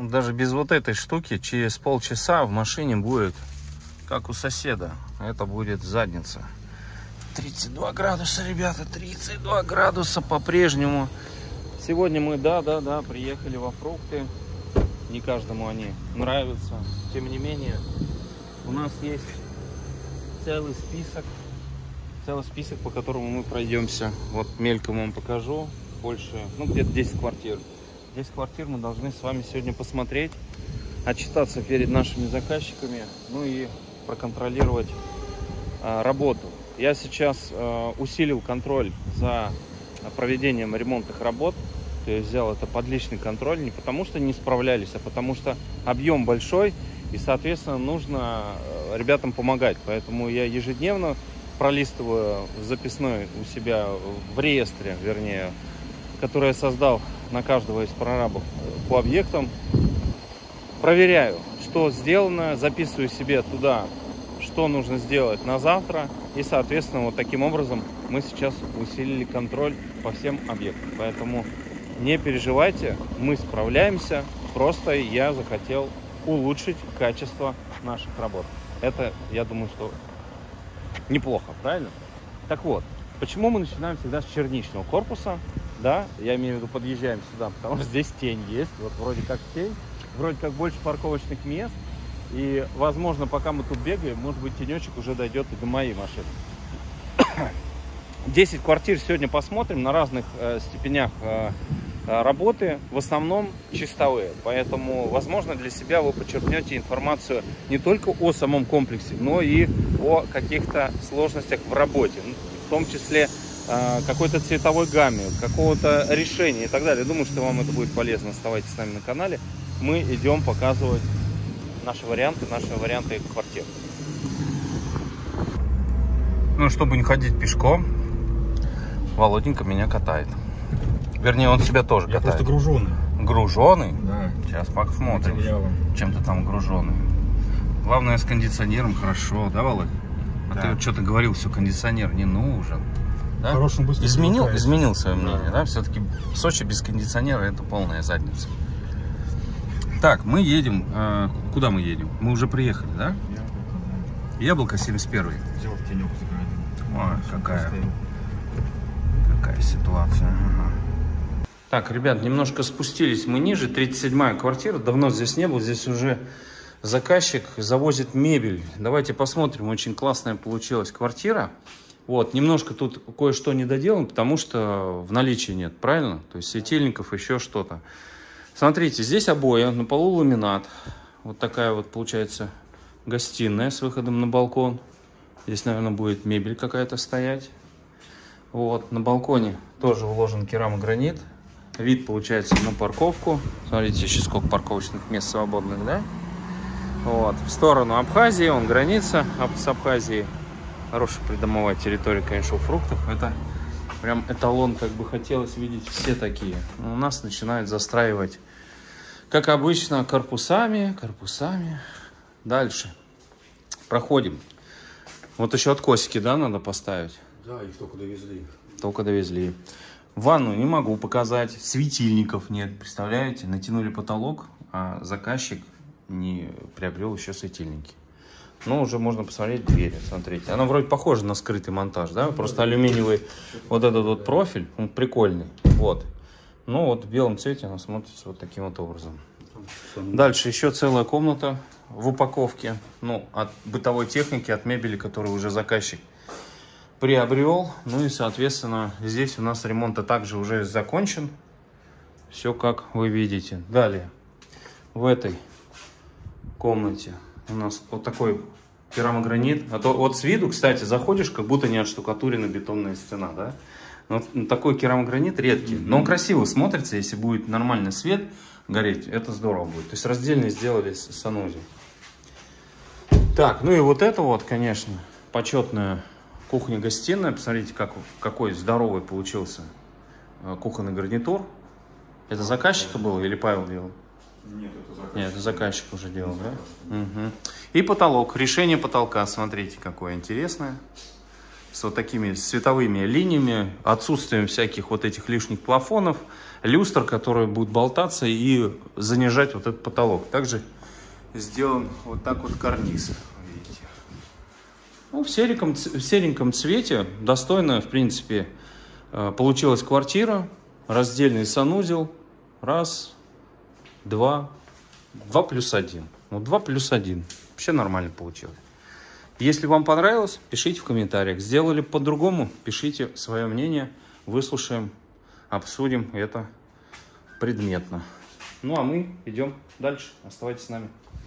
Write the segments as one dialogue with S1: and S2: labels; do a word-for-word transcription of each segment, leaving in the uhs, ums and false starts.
S1: Даже без вот этой штуки через полчаса в машине будет как у соседа. Это будет задница. тридцать два градуса, ребята, тридцать два градуса по-прежнему. Сегодня мы, да-да-да, приехали во фрукты. Не каждому они нравятся. Тем не менее, у нас есть целый список. Целый список, по которому мы пройдемся. Вот мельком вам покажу. Больше, ну где-то десять квартир. десять квартир мы должны с вами сегодня посмотреть, отчитаться перед нашими заказчиками, ну и проконтролировать а, работу. Я сейчас а, усилил контроль за проведением ремонтных работ. То есть взял это под личный контроль не потому, что не справлялись, а потому что объем большой и, соответственно, нужно ребятам помогать. Поэтому я ежедневно пролистываю записной у себя в реестре, вернее, который я создал на каждого из прорабов по объектам. Проверяю, что сделано, записываю себе туда, что нужно сделать на завтра. И, соответственно, вот таким образом мы сейчас усилили контроль по всем объектам. Поэтому не переживайте, мы справляемся. Просто я захотел улучшить качество наших работ. Это, я думаю, что неплохо, правильно? Так вот, почему мы начинаем всегда с черничного корпуса? Да, я имею в виду, подъезжаем сюда, потому что здесь тень есть. Вот вроде как тень, вроде как больше парковочных мест. И, возможно, пока мы тут бегаем, может быть, тенечек уже дойдет и до моей машины. десять квартир сегодня посмотрим на разных э, степенях э, работы, в основном чистовые. Поэтому, возможно, для себя вы подчеркнете информацию не только о самом комплексе, но и о каких-то сложностях в работе, в том числе какой-то цветовой гамме, какого-то решения и так далее. Думаю, что вам это будет полезно. Оставайтесь с нами на канале. Мы идем показывать наши варианты, наши варианты квартир. Ну, чтобы не ходить пешком, Володенька меня катает. Вернее, он себя тоже
S2: Я
S1: катает.
S2: просто груженый.
S1: Груженый?
S2: Да.
S1: Сейчас посмотрим, чем ты там груженый. Главное, с кондиционером хорошо, да, Володь? А да. Ты вот что-то говорил, все, кондиционер не нужен. Да?
S2: Хорошим быстро
S1: изменил, изменил свое мнение, да? Да? Все-таки Сочи без кондиционера это полная задница. Так, мы едем. Э, куда мы едем? Мы уже приехали, да? Яблоко семьдесят первый.
S2: Взял тенек загородил.
S1: Ой, какая, какая ситуация. Ага. Так, ребят, немножко спустились мы ниже. тридцать седьмая квартира. Давно здесь не был. Здесь уже заказчик завозит мебель. Давайте посмотрим. Очень классная получилась квартира. Вот, немножко тут кое-что не доделано, потому что в наличии нет, правильно? То есть светильников, еще что-то. Смотрите, здесь обои, на полу ламинат. Вот такая вот получается гостиная с выходом на балкон. Здесь, наверное, будет мебель какая-то стоять. Вот, на балконе тоже уложен керамогранит. Вид получается на парковку. Смотрите, еще сколько парковочных мест свободных, да? Вот, в сторону Абхазии, он граница с Абхазией. Хорошая придомовая территория, конечно, у фруктов. Это прям эталон, как бы хотелось видеть все такие. Но у нас начинают застраивать, как обычно, корпусами, корпусами. Дальше. Проходим. Вот еще откосики, да, надо поставить?
S2: Да, их только довезли.
S1: Только довезли. Ванну не могу показать. Светильников нет, представляете? Натянули потолок, а заказчик не приобрел еще светильники. Ну, уже можно посмотреть двери, смотрите. Она вроде похожа на скрытый монтаж, да? Просто алюминиевый вот этот вот профиль, он прикольный. Вот. Ну, вот в белом цвете она смотрится вот таким вот образом. Дальше еще целая комната в упаковке. Ну, от бытовой техники, от мебели, которую уже заказчик приобрел. Ну и, соответственно, здесь у нас ремонт также уже закончен. Все, как вы видите. Далее. В этой комнате у нас вот такой керамогранит. А то вот с виду, кстати, заходишь, как будто не отштукатурена бетонная стена, да? Но такой керамогранит редкий. Но он красиво смотрится, если будет нормальный свет гореть, это здорово будет. То есть раздельно сделали санузел. Так, ну и вот это вот, конечно, почетная кухня-гостиная. Посмотрите, как, какой здоровый получился кухонный гарнитур. Это заказчика было или Павел делал?
S2: Нет, это заказчик.
S1: Нет, это заказчик уже делал, да? Угу. И потолок. Решение потолка, смотрите, какое интересное. с вот такими световыми линиями, отсутствием всяких вот этих лишних плафонов, люстр, которые будут болтаться и занижать вот этот потолок. Также сделан вот так вот карниз, видите. Ну, в сереньком, в сереньком цвете достойно, в принципе, получилась квартира, раздельный санузел, раз, два, два плюс один. Ну, два плюс один. Вообще нормально получилось. Если вам понравилось, пишите в комментариях. Сделали по-другому, пишите свое мнение, выслушаем, обсудим это предметно. Ну, а мы идем дальше. Оставайтесь с нами.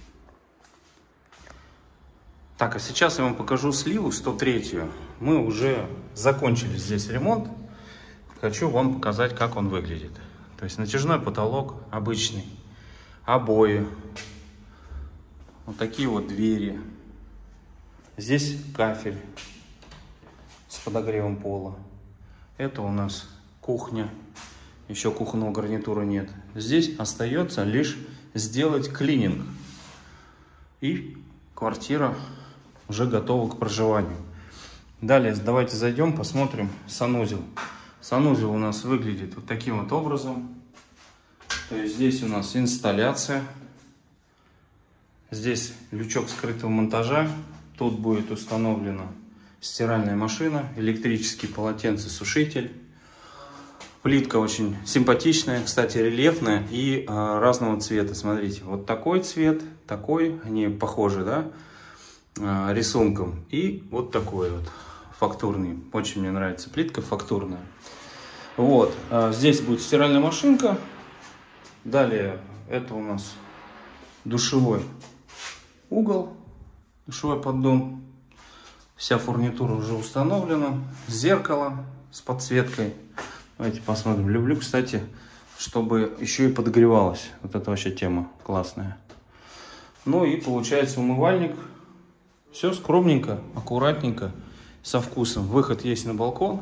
S1: Так, а сейчас я вам покажу сливу сто третью. Мы уже закончили здесь ремонт. Хочу вам показать, как он выглядит. То есть натяжной потолок обычный, обои, вот такие вот двери. Здесь кафель с подогревом пола. Это у нас кухня. Еще кухонного гарнитура нет. Здесь остается лишь сделать клининг. И квартира уже готова к проживанию. Далее давайте зайдем, посмотрим санузел. Санузел у нас выглядит вот таким вот образом. То есть здесь у нас инсталляция. Здесь лючок скрытого монтажа. Тут будет установлена стиральная машина, электрический полотенцесушитель. Плитка очень симпатичная, кстати, рельефная и а, разного цвета. Смотрите, вот такой цвет, такой, они похожи, да, а, рисунком. И вот такой вот фактурный. Очень мне нравится плитка фактурная. Вот, а, здесь будет стиральная машинка. Далее это у нас душевой угол, душевой поддон. Вся фурнитура уже установлена. Зеркало с подсветкой. Давайте посмотрим. Люблю, кстати, чтобы еще и подогревалось. Вот это вообще тема классная. Ну и получается умывальник. Все скромненько, аккуратненько, со вкусом. Выход есть на балкон.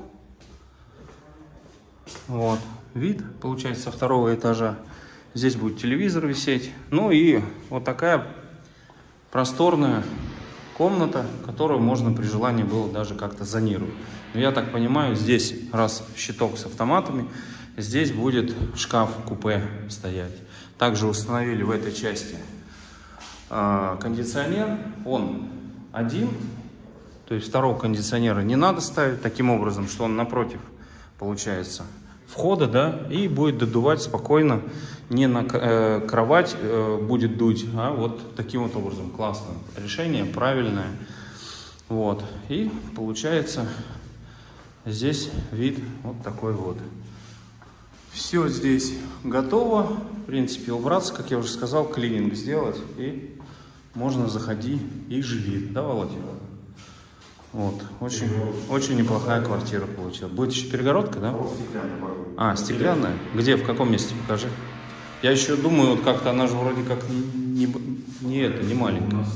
S1: Вот. Вид получается со второго этажа. Здесь будет телевизор висеть. Ну и вот такая просторная комната, которую можно при желании было даже как-то зонировать. Но я так понимаю, здесь, раз щиток с автоматами, здесь будет шкаф-купе стоять. Также установили в этой части э, кондиционер. Он один, то есть второго кондиционера не надо ставить таким образом, что он напротив получается входа, да, и будет додувать спокойно, не на э, кровать э, будет дуть, а вот таким вот образом. Классное решение, правильное. Вот, и получается здесь вид вот такой вот. Все здесь готово, в принципе, убраться, как я уже сказал, клининг сделать, и можно заходи и живи, да, Володя? Вот, очень, очень неплохая квартира получилась. Будет еще перегородка, да? А, стеклянная? Где, в каком месте, покажи. Я еще думаю, вот как-то она же вроде как не, не это, не маленькая.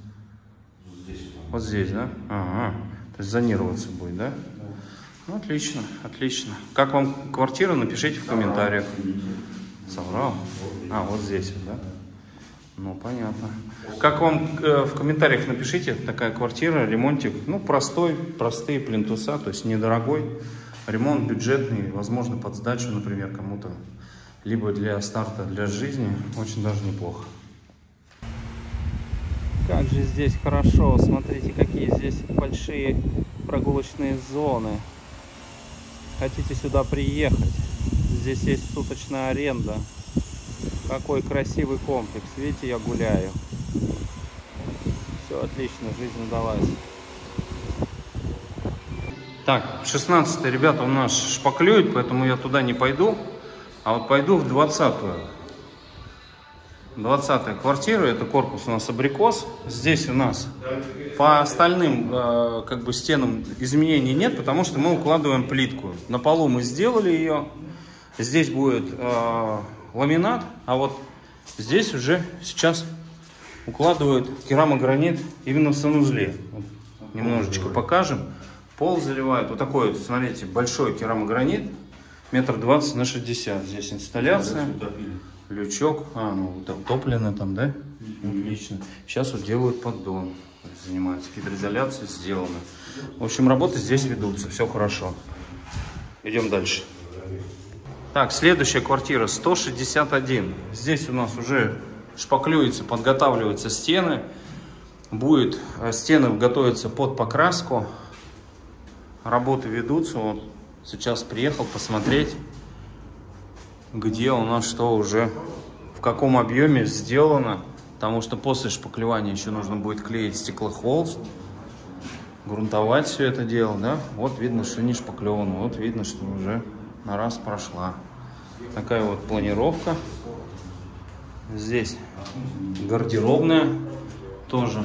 S1: Вот здесь, да? Ага, то есть зонироваться будет, да? Ну, отлично, отлично. Как вам квартира, напишите в комментариях. Соврал? А, вот здесь, да? Ну, понятно. Как вам э, в комментариях напишите, такая квартира, ремонтик, ну, простой, простые плинтуса, то есть недорогой. Ремонт бюджетный, возможно, под сдачу, например, кому-то, либо для старта, для жизни, очень даже неплохо. Как же здесь хорошо, смотрите, какие здесь большие прогулочные зоны. Хотите сюда приехать, здесь есть суточная аренда. Какой красивый комплекс. Видите, я гуляю. Все отлично, жизнь удалась. Так, шестнадцатый, ребята, у нас шпаклюет, поэтому я туда не пойду. А вот пойду в двадцатую. двадцатая квартира, это корпус у нас абрикос. Здесь у нас по остальным э, как бы стенам изменений нет, потому что мы укладываем плитку. На полу мы сделали ее. Здесь будет э, ламинат, а вот здесь уже сейчас укладывают керамогранит именно в санузле. Вот, немножечко покажем. Пол заливают. Вот такой вот, смотрите, большой керамогранит. Метр двадцать на шестьдесят. Здесь инсталляция. Лючок. А, ну, утоплено там, да? Отлично. Сейчас вот делают поддон. занимаются. Гидроизоляция сделана. В общем, работы здесь ведутся. Все хорошо. Идем дальше. Так, следующая квартира сто шестьдесят один. Здесь у нас уже шпаклюются, подготавливаются стены. Будет, стены готовятся под покраску. Работы ведутся. Вот сейчас приехал посмотреть, где у нас что уже, в каком объеме сделано. Потому что после шпаклевания еще нужно будет клеить стеклохолст, грунтовать все это дело, да? Вот видно, что не шпаклевано, вот видно, что уже на раз прошла. Такая вот планировка. Здесь гардеробная, тоже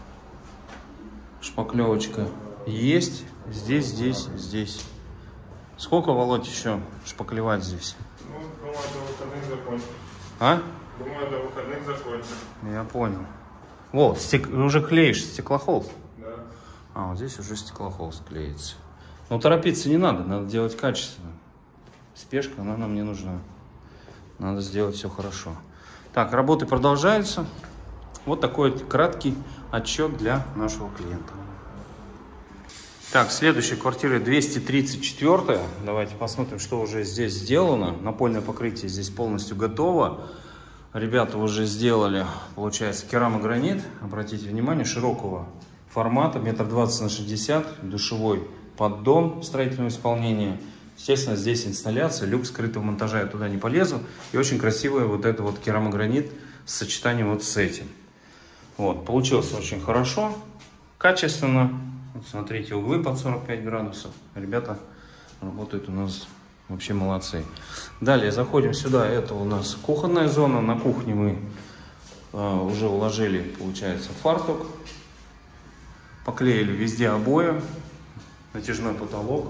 S1: шпаклевочка есть. Здесь, здесь, здесь. Сколько, Володь, еще шпаклевать здесь?
S2: Ну, думаю, до выходных закончим.
S1: А?
S2: Думаю, до выходных закончим.
S1: Я понял. Вот, стек... уже клеишь стеклохолст?
S2: Да.
S1: А, вот здесь уже стеклохолст клеится. Но торопиться не надо, надо делать качественно. Спешка, она нам не нужна. Надо сделать все хорошо. Так, работы продолжаются. Вот такой вот краткий отчет для нашего клиента. Так, следующая квартира двести тридцать четыре. Давайте посмотрим, что уже здесь сделано. Напольное покрытие здесь полностью готово. Ребята уже сделали, получается, керамогранит. Обратите внимание, широкого формата, метр двадцать на шестьдесят, душевой поддон строительного исполнения. Естественно, здесь инсталляция, люк скрытого монтажа, я туда не полезу. И очень красивый вот это вот керамогранит с сочетанием вот с этим. Вот, получилось очень хорошо, качественно. Вот смотрите, углы под сорок пять градусов. Ребята работают у нас вообще молодцы. Далее заходим сюда. Это у нас кухонная зона. На кухне мы а, уже уложили, получается, фартук. Поклеили везде обои. Натяжной потолок.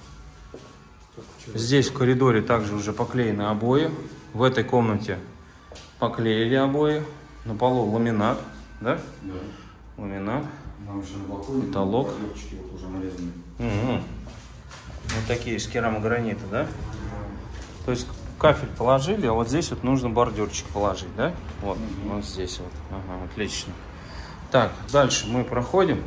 S1: Здесь в коридоре также уже поклеены обои. В этой комнате поклеили обои. На полу ламинат. Да?
S2: Да.
S1: Ламинат.
S2: Нам еще на балконе
S1: потолок.
S2: Вот уже нарезаны.
S1: Угу. Вот такие из керамогранита, да? То есть кафель положили, а вот здесь вот нужно бордюрчик положить, да? Вот, угу. Вот здесь вот. Ага, отлично. Так, дальше мы проходим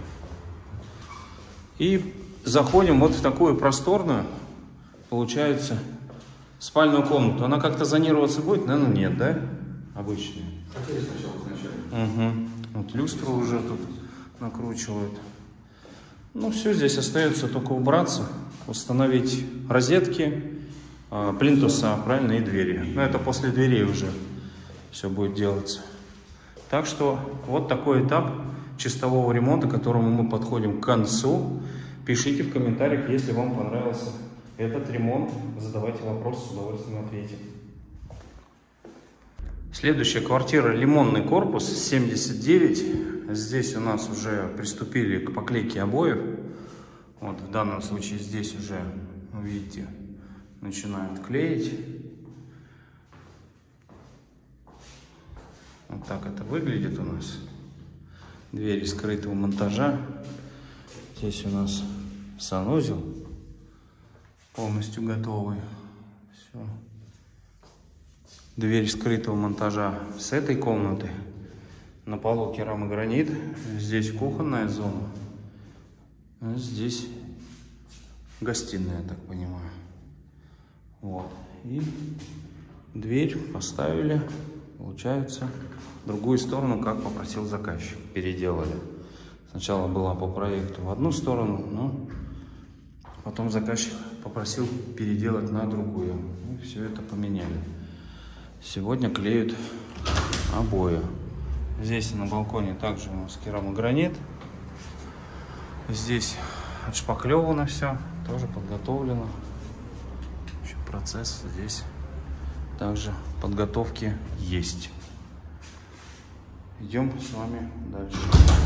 S1: и заходим вот в такую просторную, получается, спальную комнату. Она как-то зонироваться будет? Наверное, нет, да? Обычная.
S2: Хотели сначала сначала.
S1: Угу. Вот люстру уже тут накручивают. Ну, все, здесь остается только убраться, установить розетки, плинтуса, правильно, и двери. Но это после дверей уже все будет делаться. Так что вот такой этап чистового ремонта, к которому мы подходим к концу. Пишите в комментариях, если вам понравился этот ремонт. Задавайте вопросы, с удовольствием ответим. Следующая квартира — лимонный корпус, семьдесят девять. Здесь у нас уже приступили к поклейке обоев. Вот в данном случае здесь уже, видите, начинают клеить. Вот так это выглядит у нас. Двери скрытого монтажа. Здесь у нас санузел полностью готовый. Все. Дверь скрытого монтажа с этой комнаты. На полу керамогранит. Здесь кухонная зона. А здесь гостиная, я так понимаю. Вот. И дверь поставили, получается, в другую сторону, как попросил заказчик. Переделали. Сначала была по проекту в одну сторону, но потом заказчик попросил переделать на другую. И все это поменяли. Сегодня клеют обои. Здесь на балконе также у нас керамогранит. Здесь отшпаклевано все, тоже подготовлено. В общем, процесс здесь также подготовки есть. Идем с вами дальше.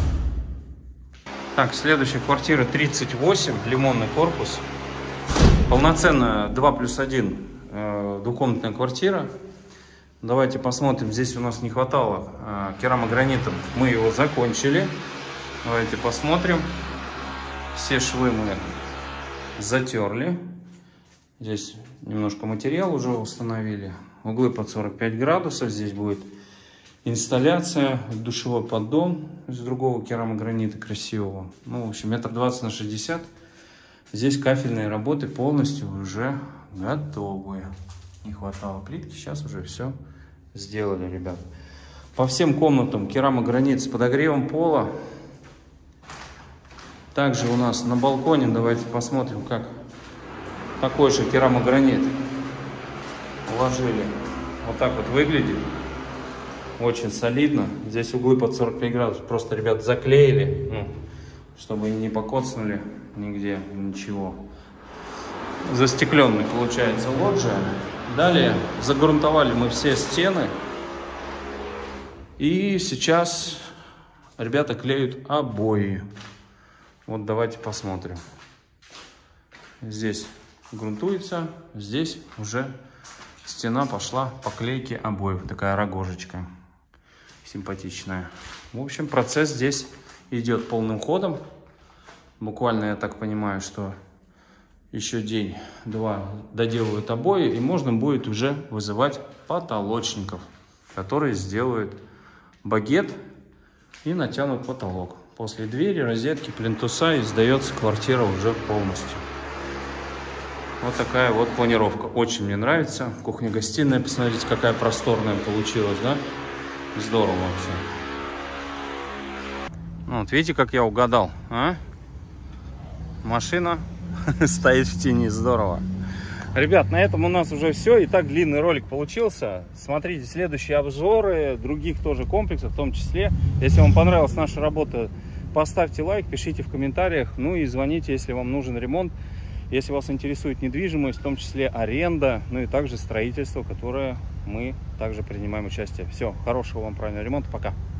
S1: Так, следующая квартира тридцать восемь, лимонный корпус. Полноценная два плюс один э, двухкомнатная квартира. Давайте посмотрим. Здесь у нас не хватало э, керамогранита. Мы его закончили. Давайте посмотрим. Все швы мы затерли. Здесь немножко материал уже установили. Углы под сорок пять градусов. Здесь будет инсталляция, душевой поддон из другого керамогранита красивого. Ну, в общем, метр двадцать на шестьдесят. Здесь кафельные работы полностью уже готовы. Не хватало плитки, сейчас уже все сделали, ребят. По всем комнатам керамогранит с подогревом пола. Также у нас на балконе, давайте посмотрим, как такой же керамогранит уложили. Вот так вот выглядит. Очень солидно. Здесь углы под сорок пять градусов. Просто, ребят, заклеили, ну, чтобы не покоцнули нигде ничего. Застекленный получается лоджия. Далее загрунтовали мы все стены. И сейчас ребята клеют обои. Вот давайте посмотрим. Здесь грунтуется, здесь уже стена пошла по клейке обоев. Такая рогожечка симпатичная. В общем, процесс здесь идет полным ходом. Буквально, я так понимаю, что еще день-два доделывают обои, и можно будет уже вызывать потолочников, которые сделают багет и натянут потолок. После двери, розетки, плинтуса и сдается квартира уже полностью. Вот такая вот планировка. Очень мне нравится. Кухня-гостиная, посмотрите, какая просторная получилась, да? Здорово вообще. Ну, вот видите, как я угадал, а? Машина стоит в тени, здорово. Ребят, на этом у нас уже все. И так длинный ролик получился. Смотрите следующие обзоры других тоже комплексов, в том числе. Если вам понравилась наша работа, поставьте лайк, пишите в комментариях. Ну и звоните, если вам нужен ремонт. Если вас интересует недвижимость, в том числе аренда, ну и также строительство, которое мы также принимаем участие. Все, хорошего вам правильного ремонта. Пока.